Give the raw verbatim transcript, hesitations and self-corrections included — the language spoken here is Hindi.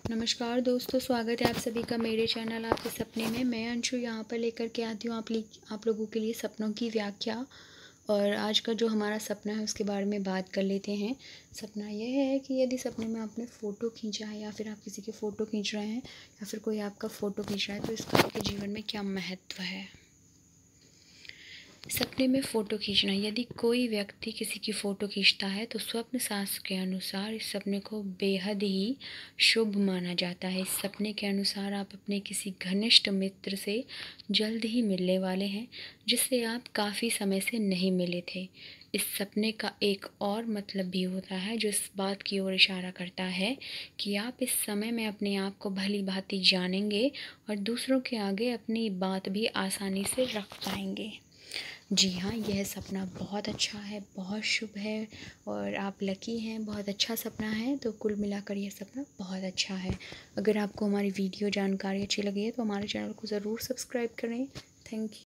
नमस्कार दोस्तों, स्वागत है आप सभी का मेरे चैनल आपके सपने में। मैं अंशु यहाँ पर लेकर के आती हूँ आप ली आप लोगों के लिए सपनों की व्याख्या। और आज का जो हमारा सपना है उसके बारे में बात कर लेते हैं। सपना यह है कि यदि सपने में आपने फ़ोटो खींचा है या फिर आप किसी के फ़ोटो खींच रहे हैं या फिर कोई आपका फ़ोटो खींच रहा है तो इसका आपके जीवन में क्या महत्व है। सपने में फ़ोटो खींचना, यदि कोई व्यक्ति किसी की फ़ोटो खींचता है तो स्वप्न शास्त्र के अनुसार इस सपने को बेहद ही शुभ माना जाता है। इस सपने के अनुसार आप अपने किसी घनिष्ठ मित्र से जल्द ही मिलने वाले हैं, जिससे आप काफ़ी समय से नहीं मिले थे। इस सपने का एक और मतलब भी होता है जो इस बात की ओर इशारा करता है कि आप इस समय में अपने आप को भली भांति जानेंगे और दूसरों के आगे अपनी बात भी आसानी से रख पाएंगे। जी हाँ, यह सपना बहुत अच्छा है, बहुत शुभ है और आप लकी हैं। बहुत अच्छा सपना है, तो कुल मिलाकर यह सपना बहुत अच्छा है। अगर आपको हमारी वीडियो जानकारी अच्छी लगी है तो हमारे चैनल को ज़रूर सब्सक्राइब करें। Thank you.